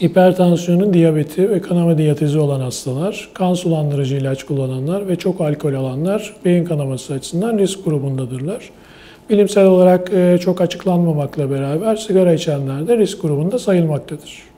Hipertansiyonu, diyabeti ve kanama diyatezi olan hastalar, kan sulandırıcı ilaç kullananlar ve çok alkol alanlar beyin kanaması açısından risk grubundadırlar. Bilimsel olarak çok açıklanmamakla beraber sigara içenler de risk grubunda sayılmaktadır.